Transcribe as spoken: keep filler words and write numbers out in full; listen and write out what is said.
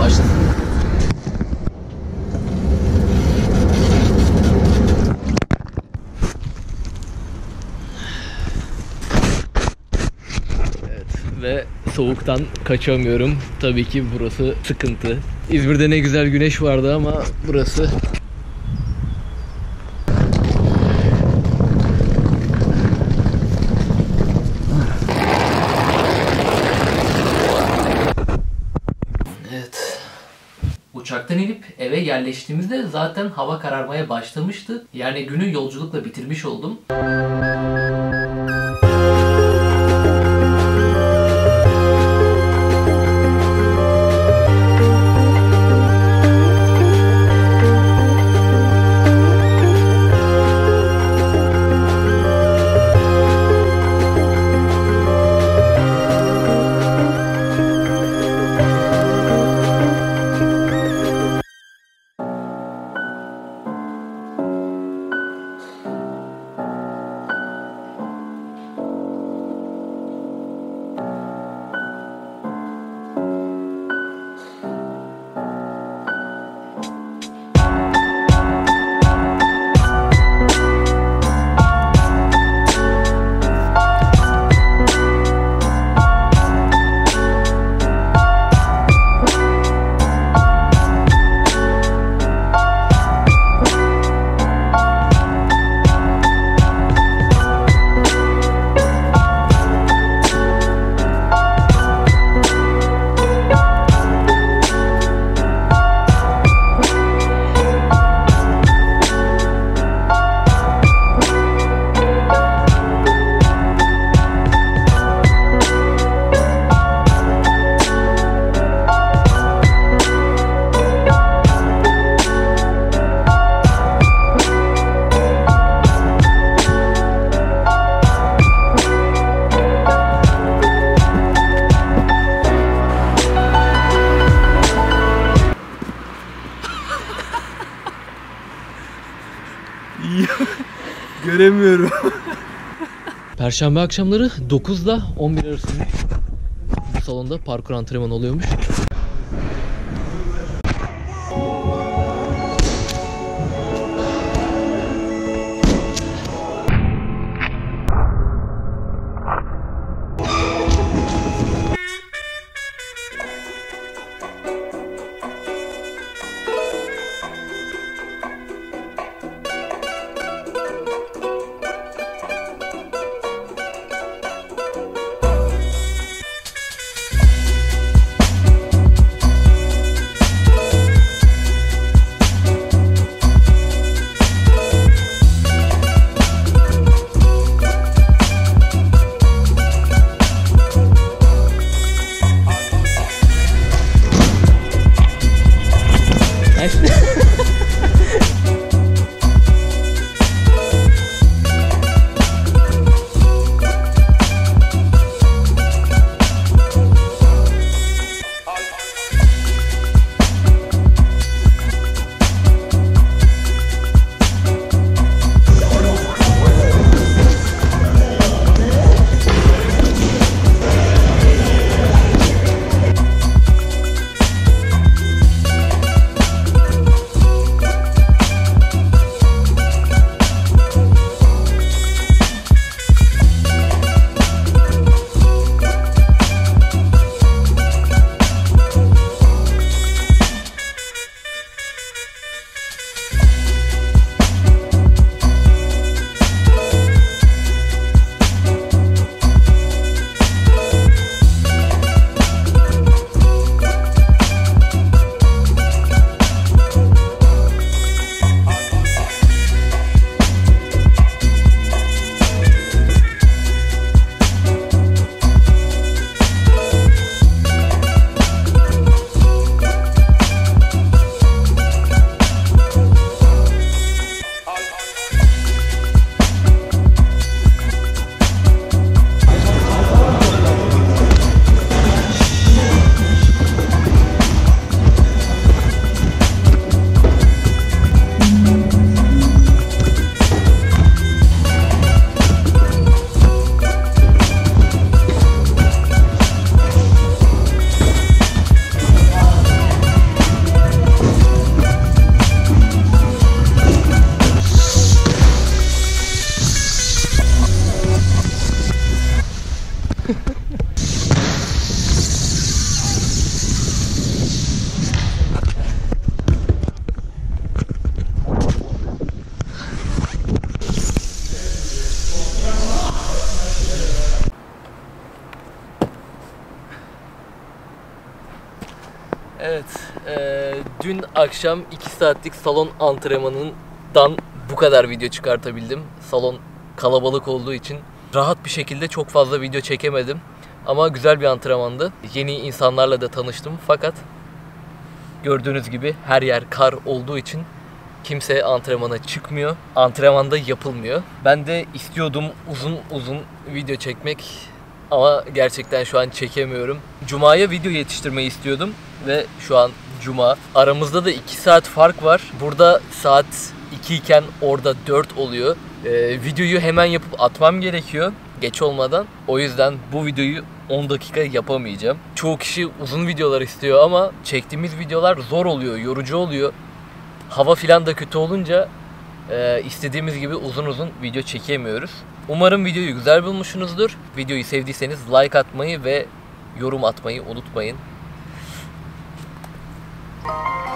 başlasın. Evet ve soğuktan kaçamıyorum. Tabii ki burası sıkıntı. İzmir'de ne güzel güneş vardı ama burası... Evet. Uçaktan inip eve yerleştiğimizde zaten hava kararmaya başlamıştı. Yani günü yolculukla bitirmiş oldum. Göremiyorum. Perşembe akşamları dokuzla on bir arasında bu salonda parkur antrenmanı oluyormuş. Dün akşam iki saatlik salon antrenmanından bu kadar video çıkartabildim. Salon kalabalık olduğu için rahat bir şekilde çok fazla video çekemedim. Ama güzel bir antrenmandı. Yeni insanlarla da tanıştım fakat gördüğünüz gibi her yer kar olduğu için kimse antrenmana çıkmıyor. Antrenmanda yapılmıyor. Ben de istiyordum uzun uzun video çekmek ama gerçekten şu an çekemiyorum. Cuma'ya video yetiştirmeyi istiyordum ve şu an Cuma. Aramızda da iki saat fark var. Burada saat iki iken orada dört oluyor. Ee, videoyu hemen yapıp atmam gerekiyor geç olmadan. O yüzden bu videoyu on dakika yapamayacağım. Çoğu kişi uzun videolar istiyor ama çektiğimiz videolar zor oluyor, yorucu oluyor. Hava filan da kötü olunca e, istediğimiz gibi uzun uzun video çekemiyoruz. Umarım videoyu güzel bulmuşsunuzdur. Videoyu sevdiyseniz like atmayı ve yorum atmayı unutmayın.